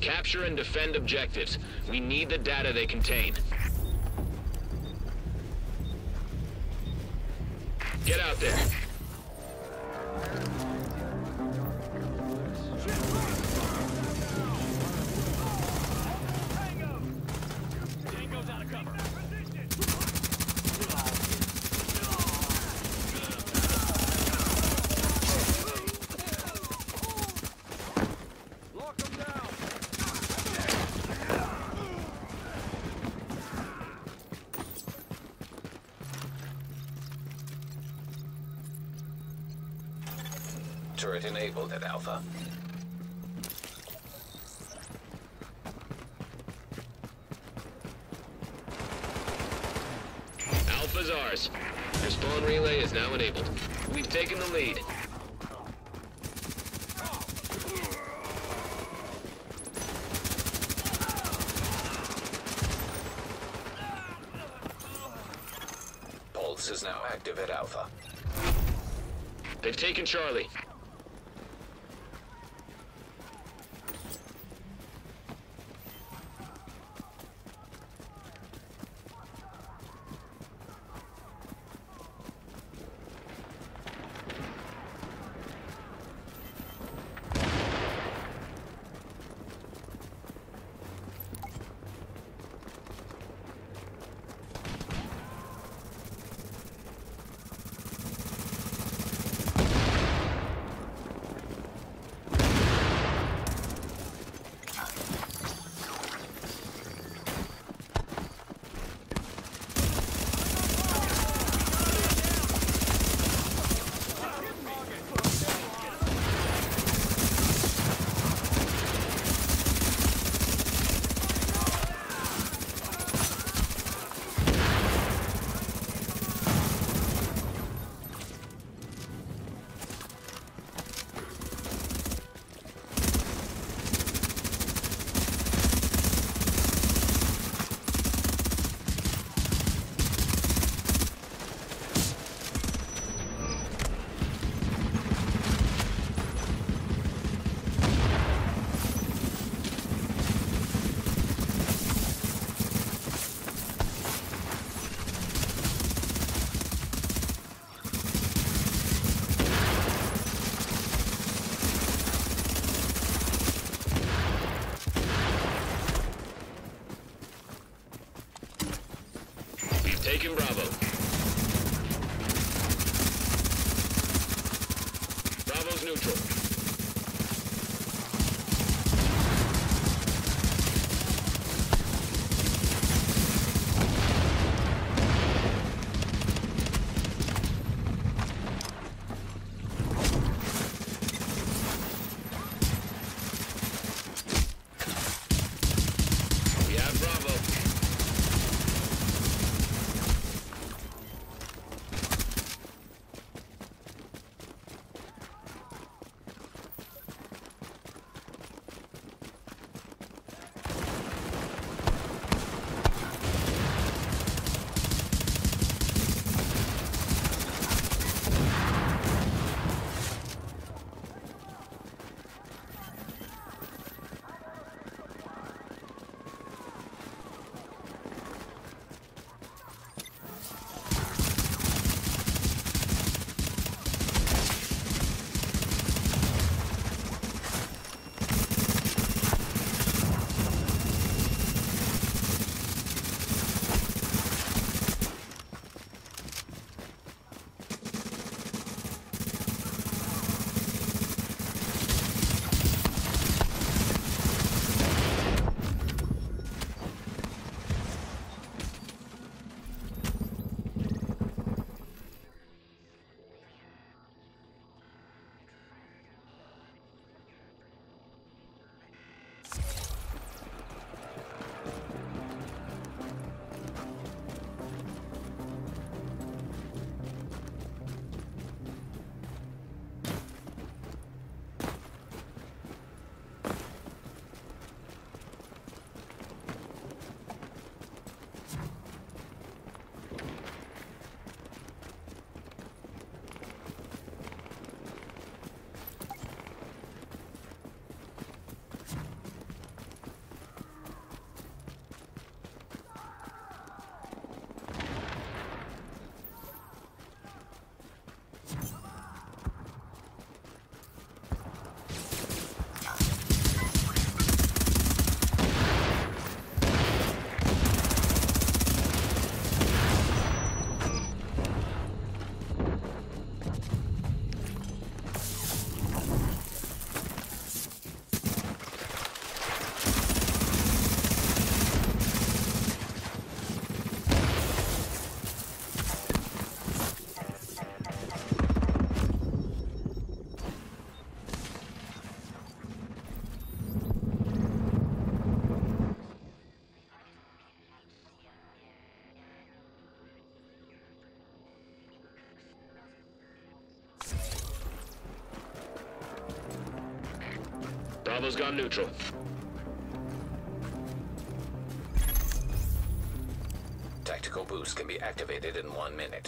Capture and defend objectives. We need the data they contain. Get out there. Tango's out of cover. Lock them down. Turret enabled at Alpha. Alpha's ours. Your spawn relay is now enabled. We've taken the lead. Pulse is now active at Alpha. They've taken Charlie. Taking Bravo. Bravo's neutral. We have Bravo. Bravo's gone neutral. Tactical boost can be activated in 1 minute.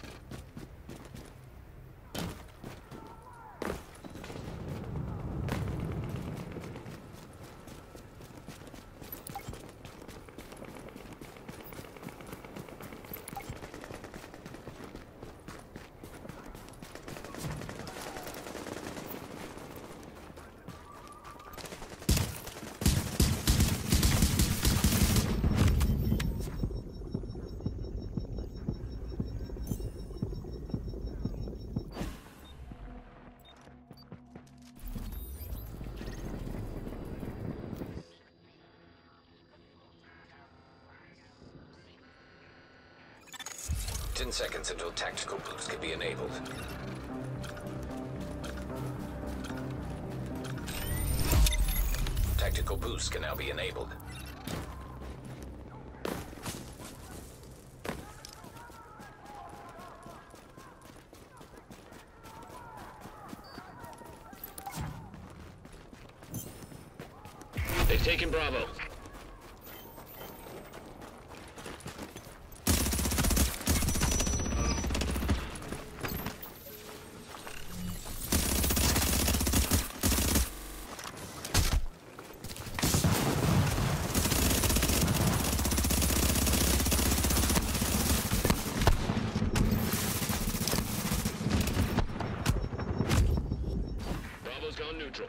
Ten seconds until tactical boost can be enabled. Tactical boost can now be enabled. They've taken Bravo. Bravo's gone neutral.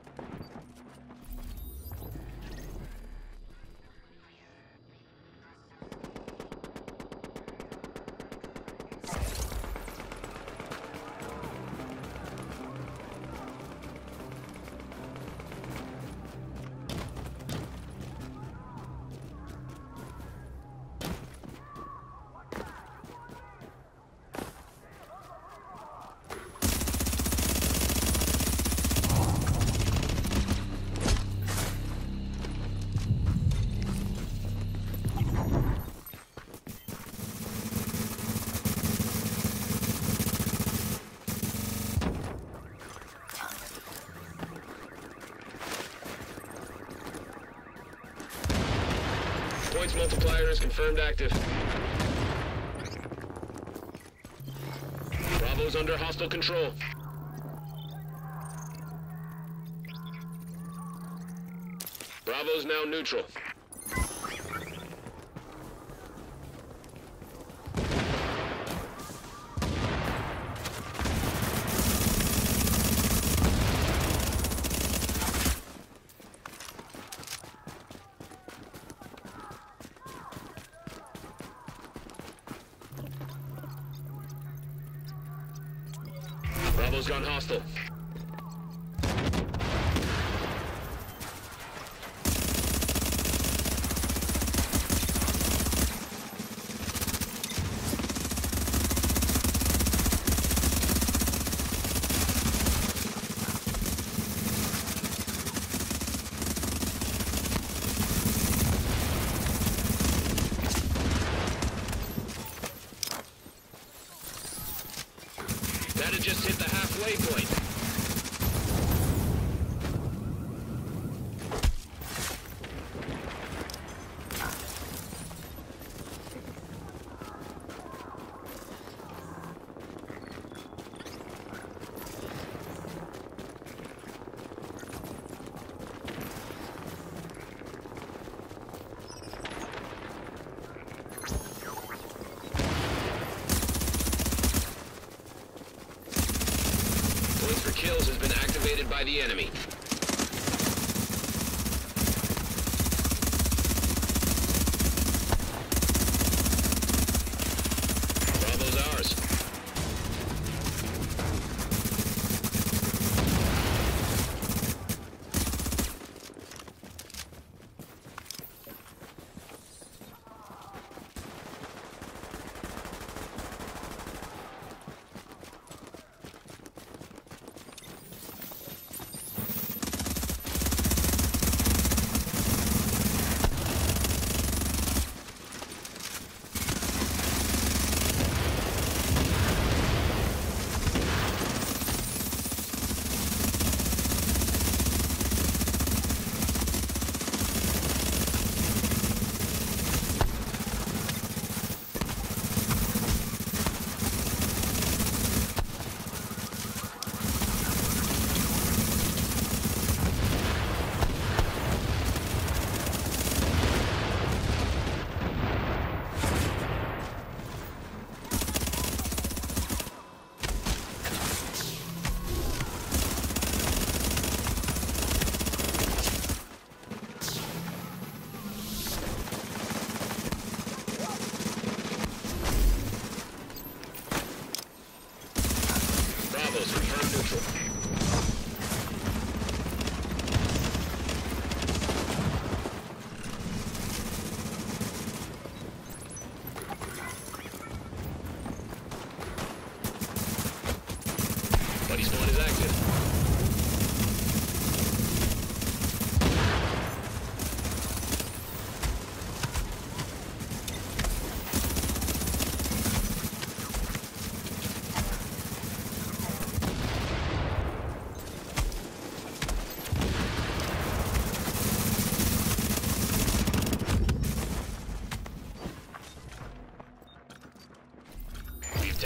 Points multiplier is confirmed active. Bravo's under hostile control. Bravo's now neutral. Bravo's gone hostile. That had just hit the halfway point. Points for kills has been activated by the enemy. Bravo's ours.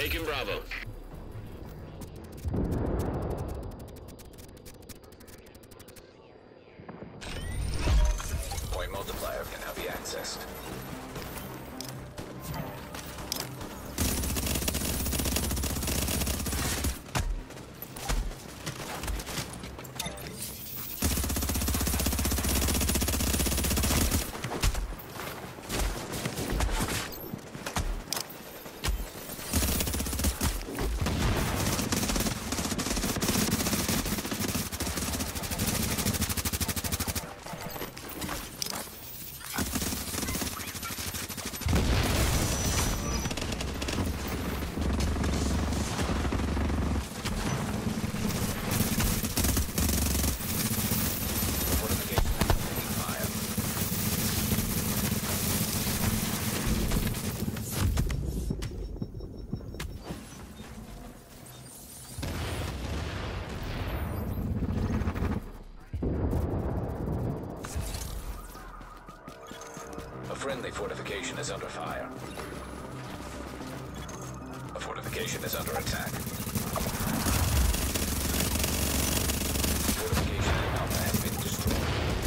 taken Bravo. Point multiplier can now be accessed. A friendly fortification is under fire. A fortification is under attack. Fortification in Alpha has been destroyed.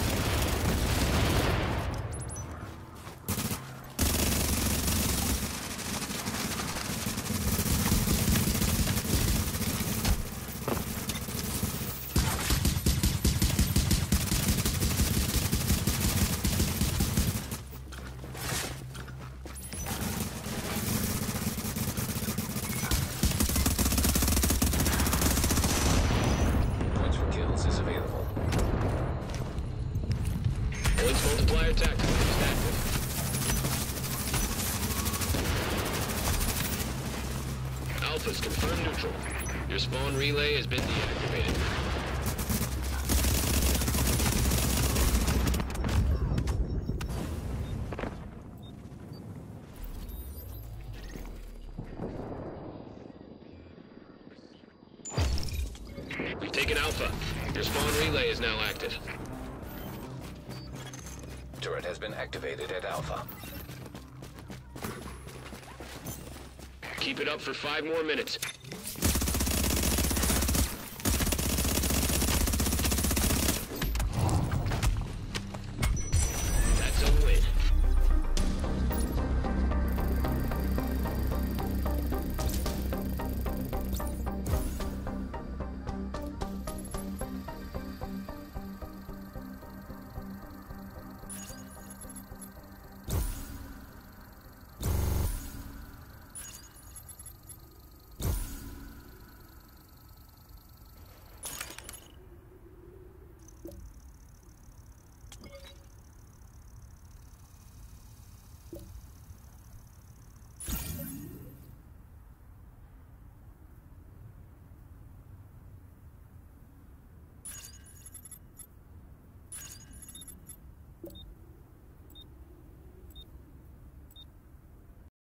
Is available. Points multiplier tactical is active. Alpha's confirmed neutral. Your spawn relay has been deactivated. We've taken Alpha. Your spawn relay is now active. Turret has been activated at Alpha. Keep it up for 5 more minutes.